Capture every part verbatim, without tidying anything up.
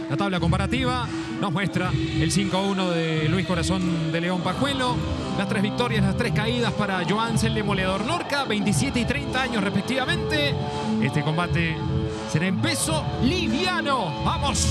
La tabla comparativa nos muestra el cinco uno de Luis Corazón de León Pajuelo. Las tres victorias, las tres caídas para Joansel Demoledor Lorca, veintisiete y treinta años respectivamente. Este combate será en peso liviano. ¡Vamos!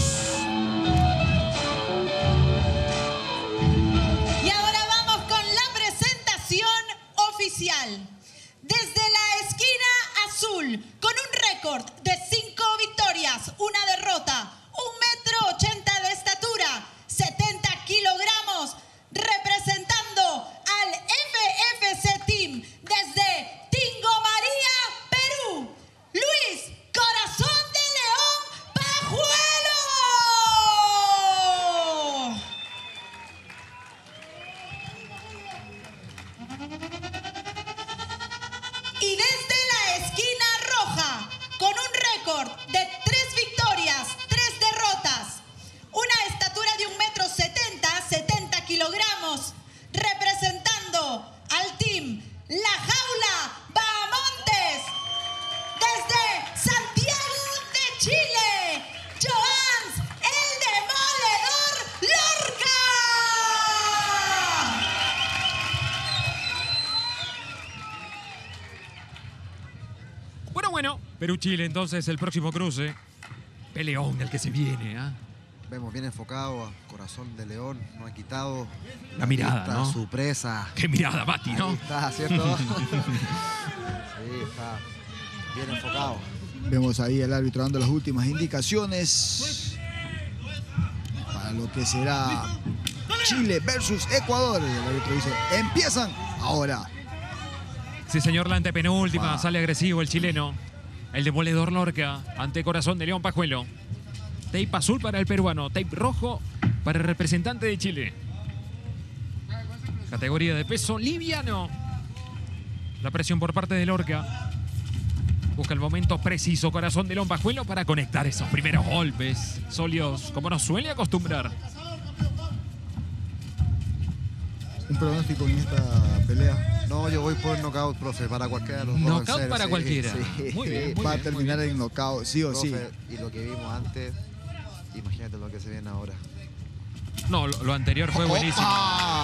Y ahora vamos con la presentación oficial. Desde la esquina azul, con un récord de cinco victorias, una derrota, un metro ochenta de estatura, setenta kilogramos, representando al F F C Team desde Tingo María, Perú, Luis Corazón de León Pajuelo. Y desde la esquina roja, con un récord de tres victorias, tres derrotas, una estatura de un metro setenta, setenta kilogramos, representando al team La Jaula Bahamontes, desde Santiago de Chile, Joans el Demoledor Lorca. Bueno, bueno. Perú-Chile, entonces, el próximo cruce. Peleón el que se viene, ¿ah? ¿eh? Vemos bien enfocado a Corazón de León. No ha quitado la, la mirada, vista, ¿no? Su presa. Qué mirada, Bati, ¿no? Ahí está, ¿cierto? Sí, está bien enfocado. Vemos ahí el árbitro dando las últimas indicaciones para lo que será Chile versus Ecuador. Y el árbitro dice, empiezan ahora. Sí, señor, la antepenúltima. Wow. Sale agresivo el chileno. El Demoledor Lorca ante Corazón de León Pajuelo. Tape azul para el peruano. Tape rojo para el representante de Chile. Categoría de peso liviano. La presión por parte de Lorca. Busca el momento preciso Corazón de León Pajuelo para conectar esos primeros golpes sólidos, como nos suele acostumbrar. ¿Un pronóstico en esta pelea? No, yo voy por knockout, profe, para cualquiera de los dos. Knockout para sí, cualquiera. Sí. Muy bien, muy Va bien, a terminar en knockout, sí o profe, sí. Y lo que vimos antes, imagínate lo que se viene ahora. No, lo, lo anterior fue buenísimo. ¡Opa!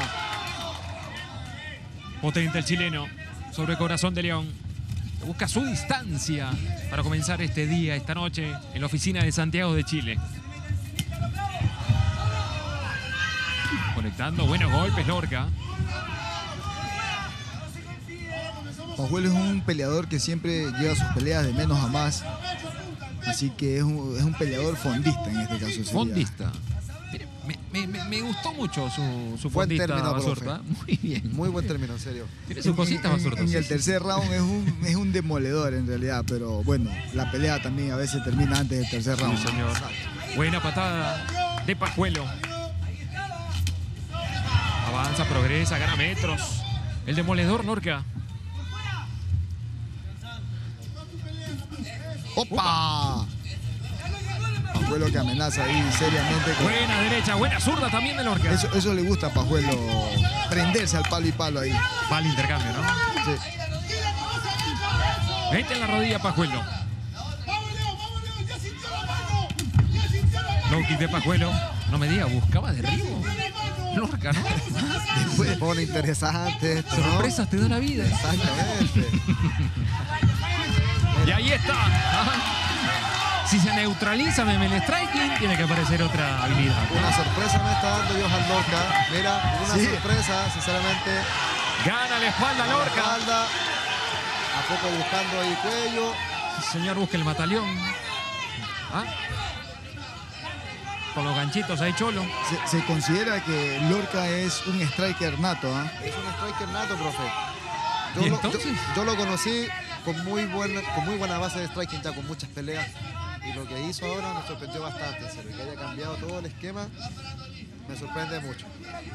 Potente el chileno sobre Corazón de León. Busca su distancia para comenzar este día, esta noche, en la oficina de Santiago de Chile. Conectando buenos golpes, Lorca. Pajuelo es un peleador que siempre lleva sus peleas de menos a más. Así que es un, es un peleador fondista en este caso. Sería. Fondista. Me, me, me gustó mucho su, su buen fondista, término, Basurta. Muy bien. Muy buen término, en serio. Tiene sus cositas, Basurta. En, en sí, el sí. tercer round es un, es un demoledor en realidad, pero bueno, la pelea también a veces termina antes del tercer round. Sí, señor. Buena patada de Pajuelo. Avanza, progresa, gana metros. El Demoledor Lorca. ¡Opa! Pajuelo que amenaza ahí seriamente. Con... Buena derecha, buena zurda también de Lorca. Eso, eso le gusta a Pajuelo, prenderse al palo y palo ahí. Va al intercambio, ¿no? Sí. Mete en la rodilla Pajuelo. Low kick de Pajuelo. No me diga, buscaba derribo. Lorca, ¿no? Después se pone interesante esto, ¿no? Sorpresas te da la vida. Exactamente. Y ahí está. Si se neutraliza Memel Striking, tiene que aparecer otra habilidad. Una sorpresa me está dando Johan Lorca. Mira, una sí. sorpresa, sinceramente. Gana la espalda Lorca. La espalda. A poco buscando ahí cuello. Sí, señor, busca el mataleón. ¿Ah? Con los ganchitos ahí, Cholo. Se, se considera que Lorca es un striker nato, ¿eh? Es un striker nato, profe. Yo, ¿Y lo, entonces? yo, yo lo conocí con muy, buena, con muy buena base de striking, ya con muchas peleas. Y lo que hizo ahora me sorprendió bastante, en serio. Que haya cambiado todo el esquema, me sorprende mucho.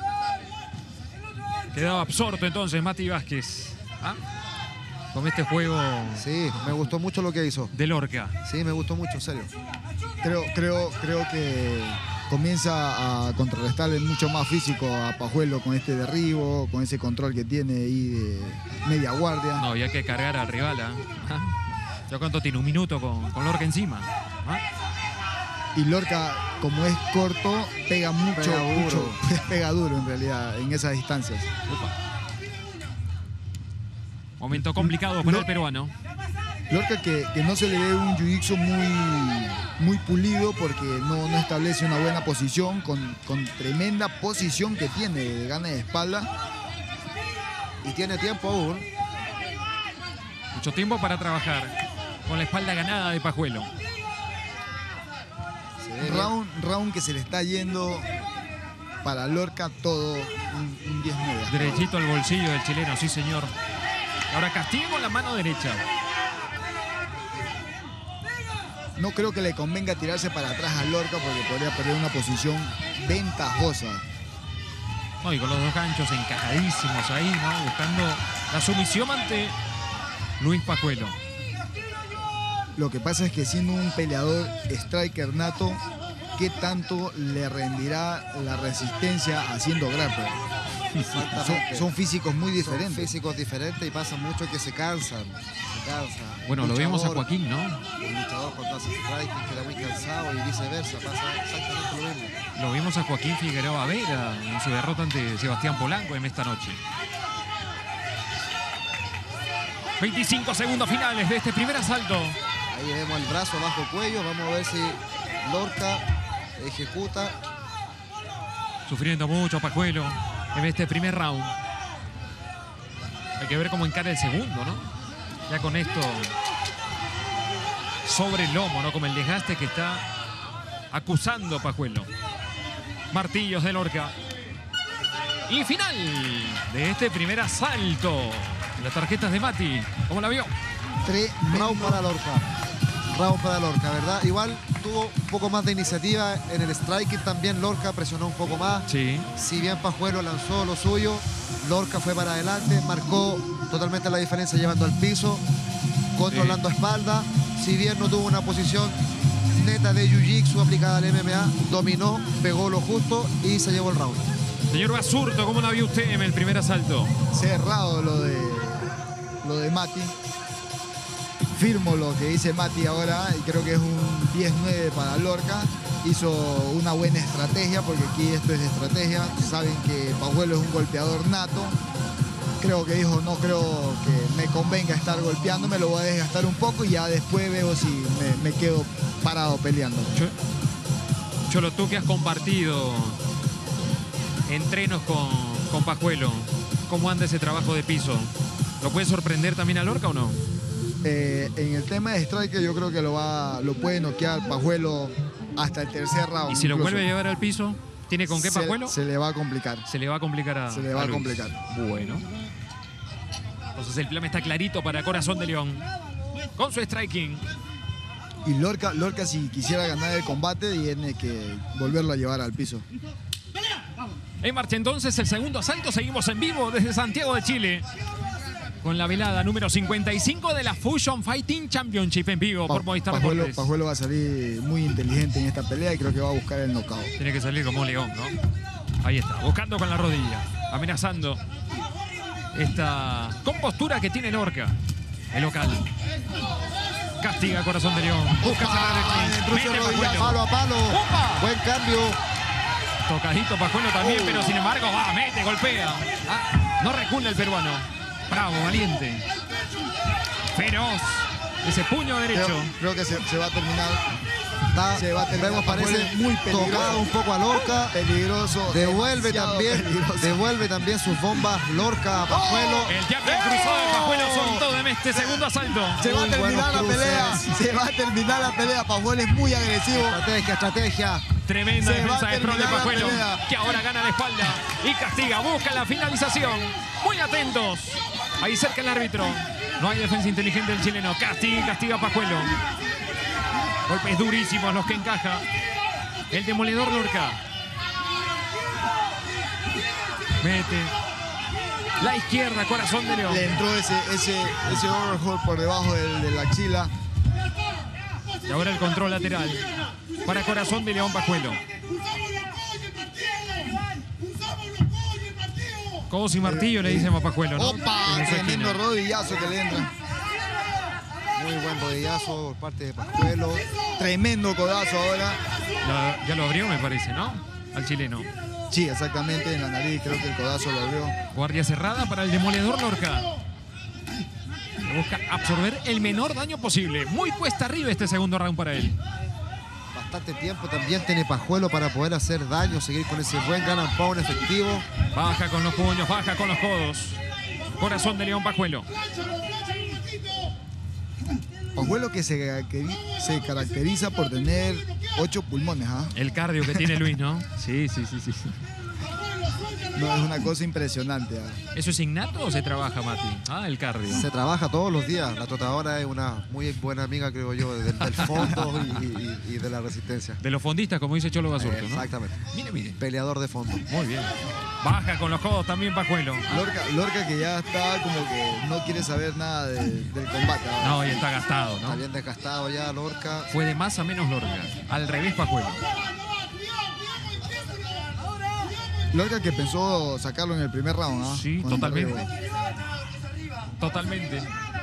Quedaba absorto entonces Mati Vázquez. ¿Ah? Con este juego. Sí, me gustó mucho lo que hizo. De Lorca. Sí, me gustó mucho, en serio. Creo, creo, creo que comienza a contrarrestarle mucho más físico a Pajuelo con este derribo, con ese control que tiene ahí de media guardia. No, había que cargar al rival. ¿eh? ¿Ya cuánto tiene? Un minuto con, con Lorca encima. ¿Ah? Y Lorca, como es corto, pega mucho, Pega duro. mucho, pega duro en realidad en esas distancias. Momento complicado para No. el peruano. Lorca que, que no se le ve un jiu-jitsu muy, muy pulido porque no, no establece una buena posición con, con tremenda posición que tiene de gana de espalda. Y tiene tiempo aún. Mucho tiempo para trabajar con la espalda ganada de Pajuelo. Se ve bien. Round, round que se le está yendo para Lorca todo un, un diez nueve. Derechito al bolsillo del chileno, sí señor. Ahora castigo con la mano derecha. No creo que le convenga tirarse para atrás a Lorca porque podría perder una posición ventajosa. No, y con los dos ganchos encajadísimos ahí, ¿no? Buscando la sumisión ante Luis Pajuelo. Lo que pasa es que siendo un peleador striker nato, ¿qué tanto le rendirá la resistencia haciendo grappler? Son, Exactamente. son físicos muy Son diferentes. físicos diferentes y pasa mucho que se cansan. Se cansan. Bueno, Un lo vemos a luchador- Joaquín, ¿no? Un luchador cuando hace striking queda muy cansado y viceversa. Pasa exactamente lo mismo. Lo vimos a Joaquín Figueroa Vera en su derrota ante Sebastián Polanco en esta noche. veinticinco segundos finales de este primer asalto. Ahí vemos el brazo bajo cuello. Vamos a ver si Lorca ejecuta. Sufriendo mucho Pajuelo en este primer round. Hay que ver cómo encara el segundo, ¿no? Ya con esto sobre el lomo, ¿no? Como el desgaste que está acusando Pajuelo. Martillos de Lorca. Y final de este primer asalto. Las tarjetas de Mati. ¿Cómo la vio? Tremendo. Round para Lorca. Round para Lorca, ¿verdad? Igual tuvo un poco más de iniciativa en el striking también. Lorca presionó un poco más. Sí. Si bien Pajuelo lanzó lo suyo, Lorca fue para adelante, marcó totalmente la diferencia llevando al piso, controlando espalda. Si bien no tuvo una posición neta de jiu-jitsu aplicada al M M A, dominó, pegó lo justo y se llevó el round. Señor Basurto, ¿cómo la vio usted en el primer asalto? Cerrado lo de, lo de Mati. Firmo lo que dice Mati ahora y creo que es un diez nueve para Lorca. Hizo una buena estrategia porque aquí esto es de estrategia. Saben que Pajuelo es un golpeador nato. Creo que dijo, no creo que me convenga estar golpeándome, lo voy a desgastar un poco y ya después veo si me, me quedo parado peleando. Cho- Cholo, tú que has compartido entrenos con, con Pajuelo, ¿cómo anda ese trabajo de piso? ¿Lo puede sorprender también a Lorca o no? Eh, en el tema de striker yo creo que lo, va, lo puede noquear Pajuelo hasta el tercer round. ¿Y si lo incluso. vuelve a llevar al piso? ¿Tiene con qué Se- Pajuelo? Se, le va a complicar. Se le va a complicar a Se le va a Luis. complicar. Bueno. Entonces el plan está clarito para Corazón de León. Con su striking. Y Lorca, Lorca si quisiera ganar el combate tiene que volverlo a llevar al piso. En marcha entonces el segundo asalto. Seguimos en vivo desde Santiago de Chile. Con la velada número cincuenta y cinco de la Fusion Fighting Championship en vivo por Pa- Movistar Pajuelo, Deportes. Pajuelo va a salir muy inteligente en esta pelea y creo que va a buscar el knockout. Tiene que salir como un león, ¿no? Ahí está, buscando con la rodilla, amenazando esta compostura que tiene Lorca, el local. Castiga Corazón de León, busca cerrar el clinch, Intruso mete rodilla, Pajuelo. palo a palo. ¡Upa! Buen cambio. Tocadito Pajuelo también, pero sin embargo, va, mete, golpea. Ah, no recula el peruano. Bravo, valiente. Feroz. Ese puño derecho. Creo, creo que se, se va a terminar. Está, Se va a terminar. vemos, Pajuelo parece es muy peligroso. tocado un poco a Lorca. Peligroso. Devuelve demasiado también, peligroso. devuelve también sus bombas Lorca a Pajuelo. El diablo cruzado de Pajuelo soltó de este segundo asalto. Se va a Muy terminar la buenos pelea. cruces. Se va a terminar la pelea. Pajuelo es muy agresivo. Estrategia, estrategia. Tremenda Se va defensa a de front de terminar la Pajuelo, pelea. que ahora gana la espalda y castiga, busca la finalización. Muy atentos. Ahí cerca el árbitro. No hay defensa inteligente del chileno. Castiga, castiga a Pajuelo. Golpes durísimos los que encaja el demoledor Lorca. Mete la izquierda, Corazón de León. Le entró ese, ese, ese overhold por debajo del- de la axila. Y ahora el control lateral para Corazón de León Pajuelo. Codos y martillo le dicen a Pajuelo, ¿no? ¡Opa! En su Tremendo esquina. rodillazo que le entra. Muy buen buen rodillazo por parte de Pajuelo. Tremendo codazo ahora. La- ya lo abrió, me parece, ¿no? Al chileno. Sí, exactamente, en la nariz creo que el codazo lo abrió. Guardia cerrada para el demoledor Lorca. Que busca absorber el menor daño posible. Muy cuesta arriba este segundo round para él. Bastante tiempo también tiene Pajuelo para poder hacer daño, seguir con ese buen gran and pound efectivo. Baja con los puños, baja con los codos. Corazón de León Pajuelo. Pajuelo que se, que se caracteriza por tener ocho pulmones, ¿ah? El cardio que tiene Luis, ¿no? Sí, sí, sí, sí. No, es una cosa impresionante, ¿ah? ¿Eso es innato o se trabaja, Mati? Ah, el cardio. Se trabaja todos los días. La trotadora es una muy buena amiga, creo yo, del, del fondo y, y- y de la resistencia. De los fondistas, como dice Cholo Basurto, ¿no? Exactamente. Mire, mire. Peleador de fondo. Muy bien. Baja con los codos también Pajuelo. Lorca, Lorca que ya está como que no quiere saber nada de- del combate. ¿ah? No, y está gastado, Está ¿no? bien desgastado ya Lorca. Fue de más a menos Lorca. Al revés Pajuelo. Lorca que pensó sacarlo en el primer round, ¿ah? Sí, Con el totalmente. derribo. Totalmente.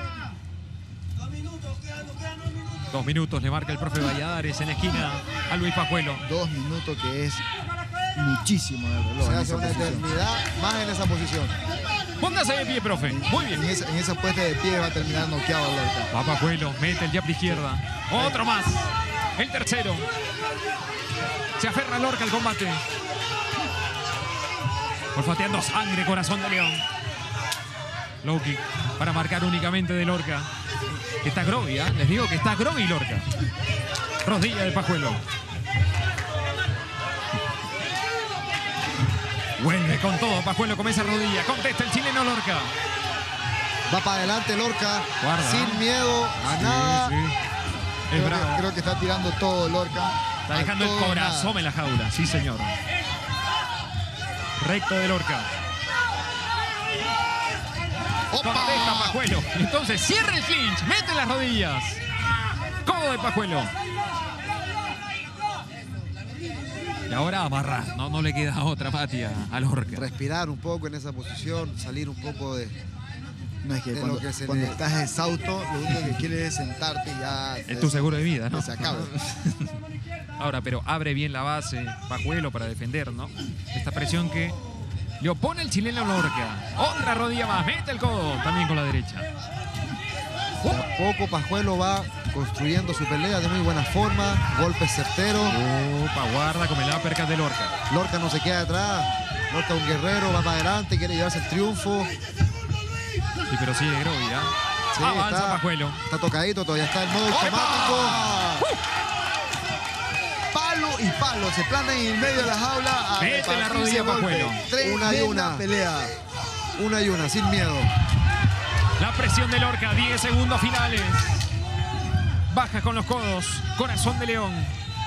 Dos minutos le marca el profe Valladares en la esquina a Luis Pajuelo. Dos minutos que es muchísimo de reloj. Se en hace esa una posición. eternidad más en esa posición. Póngase de pie, profe. Muy bien. En esa, en esa puesta de pie va a terminar noqueado Lorca. Va Pajuelo, mete el jab de izquierda. Otro más. El tercero. Se aferra Lorca al combate. Olfateando sangre, corazón de León. Low kick para marcar únicamente de Lorca. Que está groggy, ¿eh? Les digo que está groggy Lorca. Rodilla de Pajuelo. Vuelve con todo Pajuelo con esa rodilla. Contesta el chileno Lorca. Va para adelante Lorca. Guarda. Sin miedo a nada. Sí, sí. Es Creo que, bravo. creo que está tirando todo Lorca. Está dejando A el todo corazón nada. en la jaula. Sí, señor. Recto de Lorca. Contesta ¡Opa! Pajuelo. Entonces cierra el clinch. Mete las rodillas. Codo de Pajuelo. Y ahora amarra. No, no le queda otra, Mati, a, a Lorca. Respirar un poco en esa posición, salir un poco de... No es que de cuando, lo que se cuando le- estás exhausto, lo único que quieres es sentarte y ya. Es tu seguro de vida, ¿no? Que se acabe. Ahora, pero abre bien la base Pajuelo para defender, ¿no? Esta presión que le opone el chileno Lorca. Otra rodilla más. Mete el codo. También con la derecha. De a poco Pajuelo va construyendo su pelea de muy buena forma, golpes certeros. Opa, guarda con el uppercut de Lorca. Lorca no se queda atrás. Lorca un guerrero, va para adelante, quiere llevarse el triunfo. Sí, pero sigue Groggy, ¿ah? Sí, Avanza está, Pajuelo. está tocadito, todavía está en modo automático. Palo y palo, se plantan en el medio de la jaula. a Mete la repartirse rodilla golpes. Pajuelo. Una y Tremenda una. pelea. Una y una, sin miedo. La presión de Lorca, diez segundos finales. Baja con los codos. Corazón de León.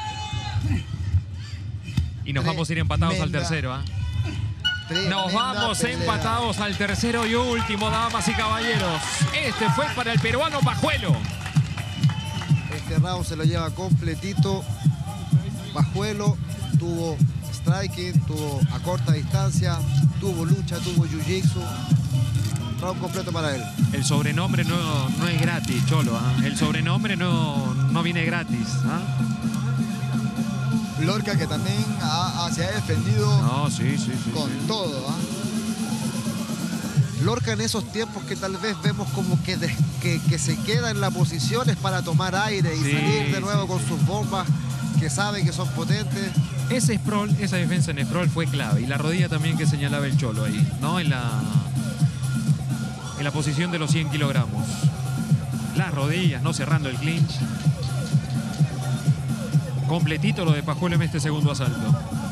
Y nos vamos a ir empatados al Tremenda. tercero, ¿ah? Tremenda Nos vamos pelea. empatados al tercero y último, damas y caballeros. Este fue para el peruano Pajuelo. Este round se lo lleva completito. Pajuelo tuvo striking, tuvo a corta distancia, tuvo lucha, tuvo jiu-jitsu. Round completo para él. El sobrenombre no, no es gratis, Cholo. ¿ah? El sobrenombre no, no viene gratis. ¿ah? Lorca que también ha- ha- se ha defendido No, sí, sí, sí. con sí. todo. ¿ah? Lorca en esos tiempos que tal vez vemos como que, des- que, que se queda en la posición es para tomar aire y Sí, salir de nuevo sí, con sí. sus bombas que sabe que son potentes. Ese sprawl, esa defensa en sprawl fue clave. Y la rodilla también que señalaba el Cholo ahí, ¿no? En la, en la posición de los cien kilogramos. Las rodillas, no cerrando el clinch. Completito lo de Pajuelo en este segundo asalto.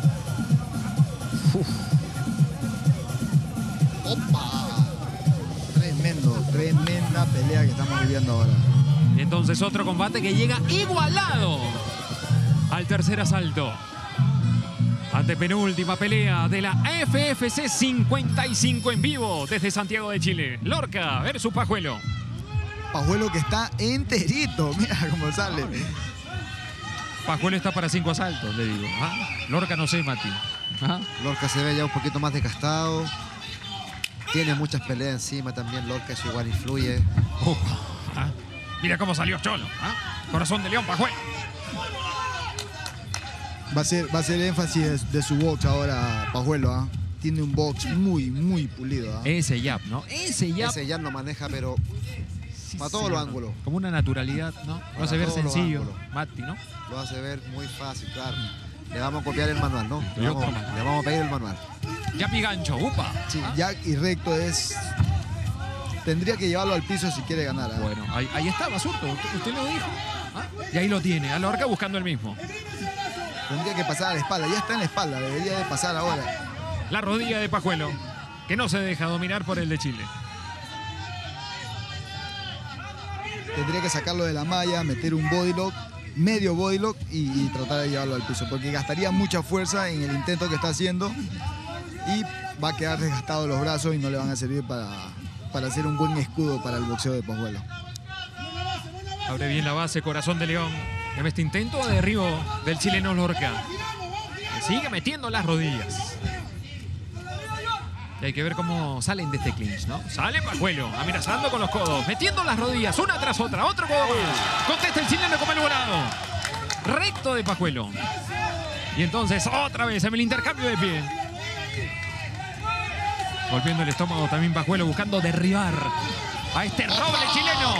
¡Opa! Tremendo, tremenda pelea que estamos viviendo ahora. Y entonces otro combate que llega igualado al tercer asalto. Antepenúltima pelea de la F F C cincuenta y cinco en vivo desde Santiago de Chile. Lorca versus Pajuelo. Pajuelo que está enterito, mira cómo sale. Pajuelo está para cinco asaltos, le digo. ¿Ah? Lorca no sé, Mati. ¿Ah? Lorca se ve ya un poquito más desgastado. Tiene muchas peleas encima también Lorca, eso igual influye. Uh, ¿ah? Mira cómo salió Cholo. ¿Ah? Corazón de León, Pajuelo. Va a ser, va a ser énfasis de, de su box ahora, Pajuelo. ¿ah? Tiene un box muy, muy pulido. ¿ah? Ese jab, ¿no? Ese jab. Ese ya lo maneja, pero Sí, para todos sí, los ¿no? ángulos. Como una naturalidad, ¿no? Lo Para hace ver todos los sencillo, ángulos. Mati, ¿no? Lo hace ver muy fácil, claro. Le vamos a copiar el manual, ¿no? Y Le otro vamos, más. le vamos a pedir el manual. Jab y gancho, upa. Sí, ¿Ah? Jack y recto es... Tendría que llevarlo al piso si quiere ganar. ¿ah? Bueno, ahí, ahí está, Basurto. Usted, usted lo dijo. ¿Ah? Y ahí lo tiene, a Lorca buscando el mismo. Tendría que pasar a la espalda. Ya está en la espalda. Debería de pasar ahora. La rodilla de Pajuelo, que no se deja dominar por el de Chile. Tendría que sacarlo de la malla, meter un bodylock, medio bodylock y, y tratar de llevarlo al piso. Porque gastaría mucha fuerza en el intento que está haciendo y va a quedar desgastado los brazos y no le van a servir para, para hacer un buen escudo para el boxeo de Pajuelo. Abre bien la base, Corazón de León. En este intento de derribo del chileno Lorca. Que sigue metiendo las rodillas. Y hay que ver cómo salen de este clinch, ¿no? Sale Pajuelo, amenazando con los codos, metiendo las rodillas, una tras otra, otro codo más. Contesta el chileno como el volado. Recto de Pajuelo. Y entonces, otra vez, en el intercambio de pie. Golpeando el estómago también Pajuelo, buscando derribar a este roble chileno.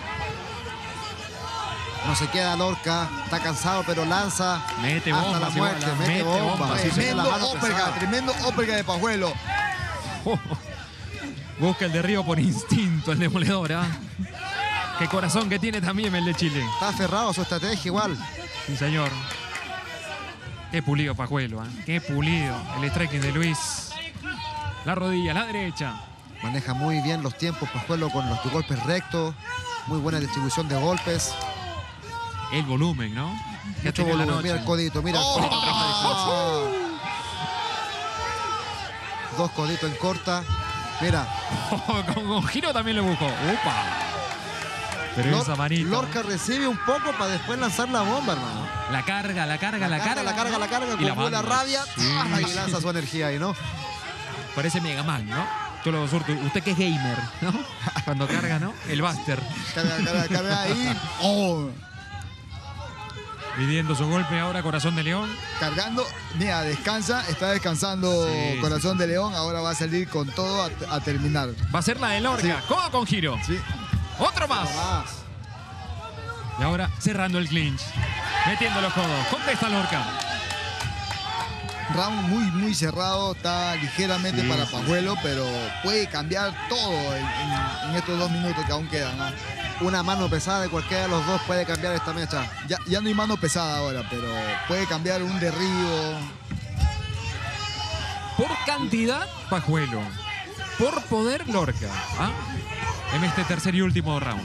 No se queda Lorca, está cansado, pero lanza Mete hasta bomba, la sí, muerte, bola, mete, mete bomba. bomba, sí, Sí, tiene Tremendo la mano uppercut, pesada. tremendo uppercut de Pajuelo. Busca el derribo por instinto, el demoledor, ¿ah? Qué corazón que tiene también el de Chile. Está aferrado a su estrategia igual. Sí, señor. Qué pulido Pajuelo, ¿eh? Qué pulido. El striking de Luis. La rodilla, la derecha. Maneja muy bien los tiempos Pajuelo con los golpes rectos. Muy buena distribución de golpes. El volumen, ¿no? Que ha Mucho tenido la volumen. noche. Mira el codito, mira Oh. el codito. Dos coditos en corta. Mira, con, con giro también lo buscó. Upa. Pero Lor- esa manita. Lorca recibe un poco para después lanzar la bomba, hermano. La carga, la carga, la, carga. la carga, la carga, Y la con la manda. rabia. Sí, ¡ah! Y sí. lanza su energía ahí, ¿no? Parece Mega Man, ¿no? Cholo Basurto, usted que es gamer, ¿no? Cuando carga, ¿no? El Buster. Carga, carga, carga ahí. Oh, Midiendo su golpe ahora, Corazón de León. cargando. Mira, descansa. Está descansando Sí, Corazón de León. Ahora va a salir con todo a, a terminar. Va a ser la de Lorca. Sí. Codo con giro. Sí. Otro más. Más. Y ahora cerrando el clinch. Metiendo los codos. Contesta Lorca. Round muy, muy cerrado. Está ligeramente Sí, para sí, Pajuelo, pero puede cambiar todo en, en- en estos dos minutos que aún quedan. ¿ah? Una mano pesada de cualquiera de los dos puede cambiar esta mecha. Ya, ya no hay mano pesada ahora, pero puede cambiar un derribo. Por cantidad, Pajuelo. Por poder, Lorca. ¿Ah? En este tercer y último round.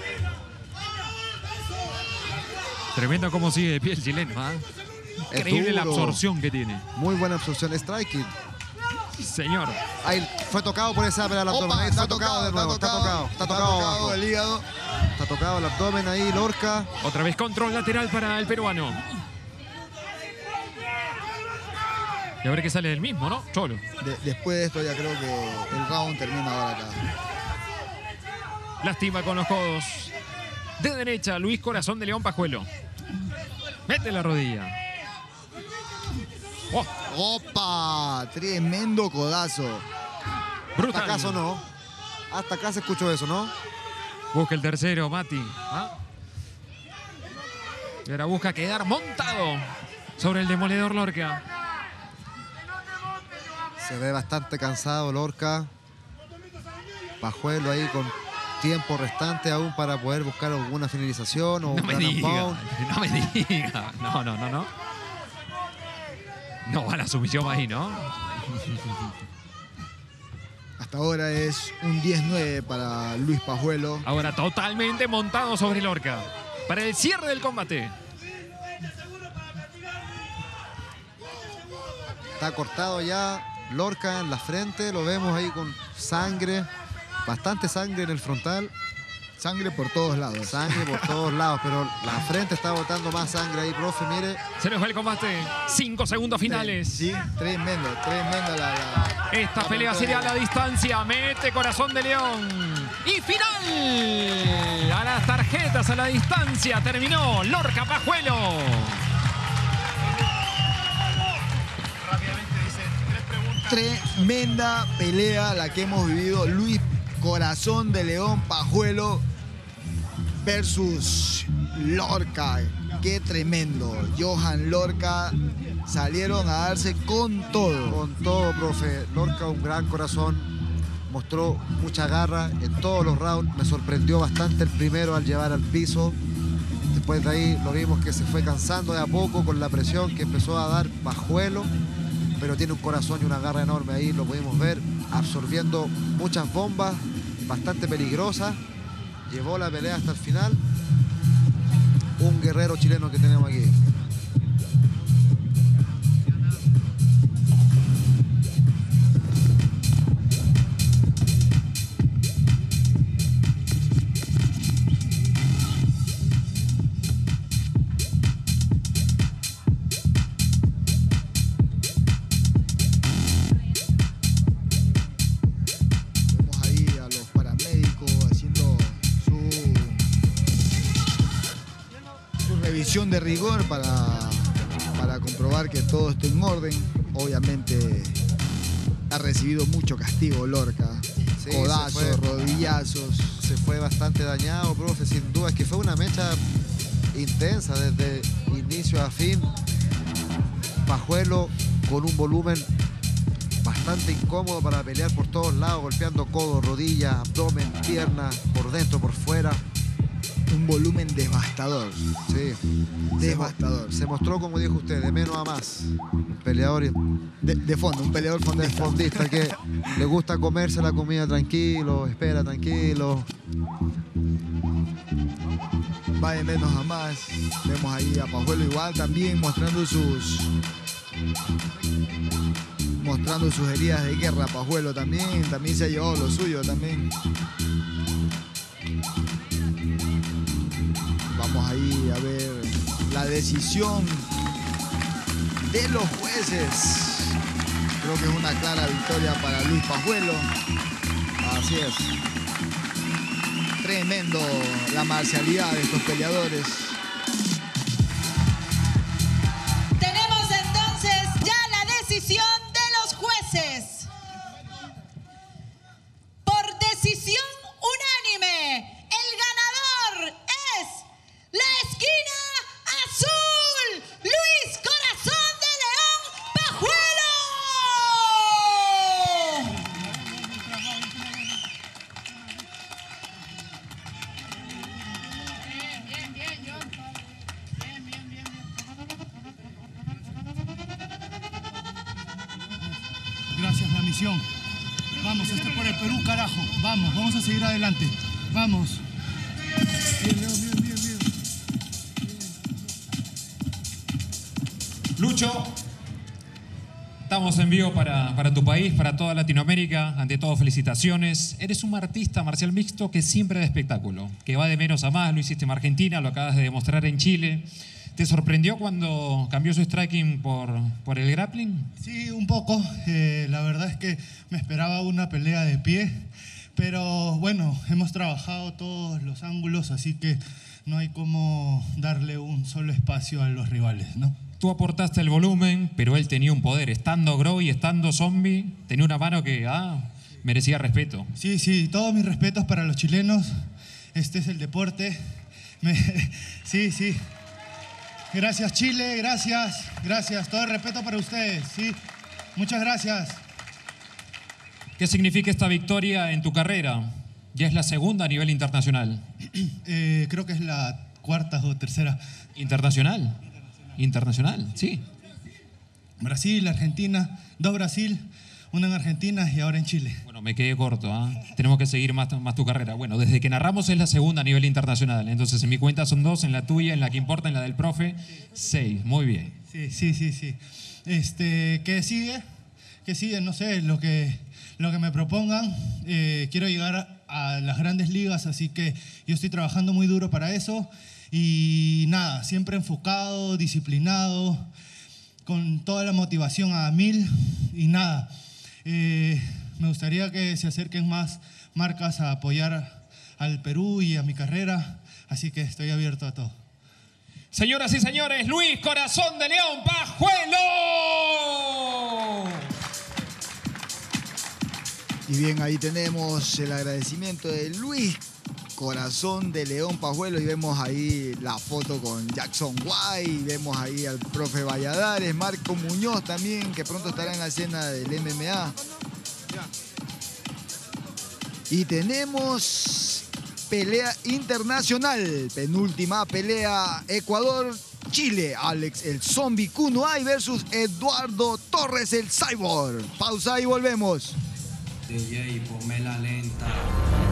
Tremendo como sigue de pie el chileno. ¿Ah? Es Increíble la duro. absorción que tiene. Muy buena absorción. Striking. Sí, señor. Ahí fue tocado por esa al abdomen. Opa, Ahí está tocado de nuevo. Está tocado. Está tocado abajo. el hígado. Está tocado el abdomen ahí, Lorca. Otra vez control lateral para el peruano. Y a ver qué sale del mismo, ¿no? Cholo. De- después de esto ya creo que el round termina ahora acá. Lastima con los codos. De derecha, Luis Corazón de León Pajuelo. Mete la rodilla. Oh, ¡Opa! Tremendo codazo. brutal. Hasta acá no. Hasta acá se escuchó eso, ¿no? Busca el tercero, Mati. ¿Ah? Y ahora busca quedar montado sobre el demoledor Lorca. Se ve bastante cansado Lorca. Pajuelo ahí con tiempo restante aún para poder buscar alguna finalización o No un me ground and diga, pound. no me diga. No, no, no, no. No va la sumisión ahí, ¿no? Hasta ahora es un diez nueve para Luis Pajuelo. Ahora totalmente montado sobre Lorca. Para el cierre del combate. Está cortado ya Lorca en la frente. Lo vemos ahí con sangre. Bastante sangre en el frontal. Sangre por todos lados. Sangre por todos lados. Pero la frente está botando más sangre ahí, profe. Mire. Se nos va el combate. Cinco segundos finales. Sí, tremendo, tremenda la... la- Esta pelea sería a la distancia. Mete Corazón de León. Y final a las tarjetas. vueltas a la distancia. Terminó Lorca Pajuelo. Tremenda pelea la que hemos vivido. Luis Corazón de León Pajuelo versus Lorca. Qué tremendo. Johan Lorca salieron a darse con todo. Con todo, profe. Lorca, un gran corazón. Mostró mucha garra en todos los rounds. Me sorprendió bastante el primero al llevar al piso. Después de ahí lo vimos que se fue cansando de a poco con la presión que empezó a dar Pajuelo. Pero tiene un corazón y una garra enorme ahí, lo pudimos ver, absorbiendo muchas bombas, bastante peligrosas. Llevó la pelea hasta el final. Un guerrero chileno que tenemos aquí. De rigor para, para comprobar que todo esté en orden. Obviamente ha recibido mucho castigo Lorca. Sí, codazos, se fue, rodillazos. Se fue bastante dañado, profe, sin duda. Es que fue una mecha intensa desde inicio a fin. Pajuelo con un volumen bastante incómodo para pelear por todos lados, golpeando codos, rodillas, abdomen, piernas, por dentro, por fuera. Un volumen devastador. Sí. Devastador. Se, se mostró, como dijo usted, de menos a más. Un peleador de, de fondo, un peleador fondista. fondista que le gusta comerse la comida tranquilo, espera tranquilo. Va de menos a más. Vemos ahí a Pajuelo igual también mostrando sus mostrando sus heridas de guerra. Pajuelo también, también se ha llevado lo suyo también. Vamos ahí a ver la decisión de los jueces. Creo que es una clara victoria para Luis Pajuelo. Así es. Tremendo la marcialidad de estos peleadores. Tenemos entonces ya la decisión de los jueces. Por decisión unánime, el ganador es la esquina azul, Luis Corazón de León Pajuelo. Bien, bien, bien, John. Bien, bien, bien, bien. Gracias, la misión. Vamos, esto es por el Perú, carajo. Vamos, vamos a seguir adelante. Vamos. Bien, León, bien, bien, bien. Lucho, estamos en vivo para, para tu país, para toda Latinoamérica. Ante todo, felicitaciones. Eres un artista marcial mixto que siempre da espectáculo, que va de menos a más. Lo hiciste en Argentina, lo acabas de demostrar en Chile. ¿Te sorprendió cuando cambió su striking por, por el grappling? Sí, un poco. Eh, la verdad es que me esperaba una pelea de pie. Pero bueno, hemos trabajado todos los ángulos, así que no hay como darle un solo espacio a los rivales, ¿no? Tú aportaste el volumen, pero él tenía un poder. Estando Grow y estando Zombie, tenía una mano que ah, merecía respeto. Sí, sí, todos mis respetos para los chilenos. Este es el deporte. Me... Sí, sí. Gracias, Chile, gracias, gracias. Todo el respeto para ustedes, sí. Muchas gracias. ¿Qué significa esta victoria en tu carrera? Ya es la segunda a nivel internacional. Eh, creo que es la cuarta o tercera. ¿Internacional? Internacional, sí. Brasil, Argentina, dos Brasil, una en Argentina y ahora en Chile. Bueno, me quedé corto, ¿eh? Tenemos que seguir más, más tu carrera. Bueno, desde que narramos es la segunda a nivel internacional. Entonces, en mi cuenta son dos, en la tuya, en la que importa, en la del profe, seis. Muy bien. Sí, sí, sí, sí. Este, ¿qué sigue? ¿Qué sigue? No sé, lo que, lo que me propongan. Eh, quiero llegar a las grandes ligas, así que yo estoy trabajando muy duro para eso. Y nada, siempre enfocado, disciplinado, con toda la motivación a mil. Y nada, eh, me gustaría que se acerquen más marcas a apoyar al Perú y a mi carrera, así que estoy abierto a todo. Señoras y señores, Luis Corazón de León Pajuelo. Y bien, ahí tenemos el agradecimiento de Luis Corazón de León Pajuelo y vemos ahí la foto con Jackson White, vemos ahí al profe Valladares, Marco Muñoz también, que pronto estará en la escena del M M A. Y tenemos pelea internacional, penúltima pelea, Ecuador-Chile, Alex el Zombie Cunuay versus Eduardo Torres el Cyborg. Pausa y volvemos. D J, ponme la lenta.